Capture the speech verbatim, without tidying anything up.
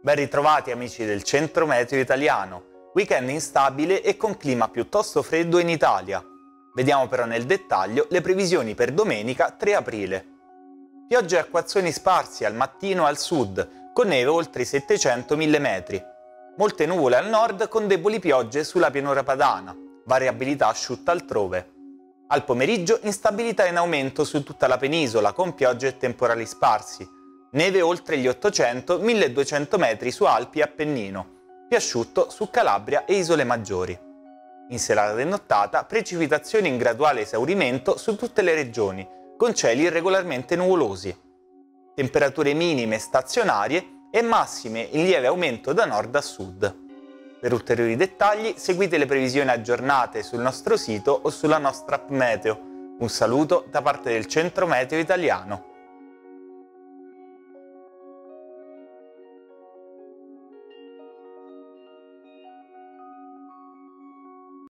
Ben ritrovati amici del Centro Meteo Italiano. Weekend instabile e con clima piuttosto freddo in Italia. Vediamo però nel dettaglio le previsioni per domenica tre aprile. Piogge e acquazzoni sparsi al mattino al sud, con neve oltre i settecento millimetri. Molte nuvole al nord con deboli piogge sulla pianura padana, variabilità asciutta altrove. Al pomeriggio instabilità in aumento su tutta la penisola con piogge e temporali sparsi. Neve oltre gli ottocento milleduecento metri su Alpi e Appennino, più asciutto su Calabria e Isole Maggiori. In serata e nottata precipitazioni in graduale esaurimento su tutte le regioni, con cieli irregolarmente nuvolosi. Temperature minime stazionarie e massime in lieve aumento da nord a sud. Per ulteriori dettagli seguite le previsioni aggiornate sul nostro sito o sulla nostra app Meteo. Un saluto da parte del Centro Meteo Italiano.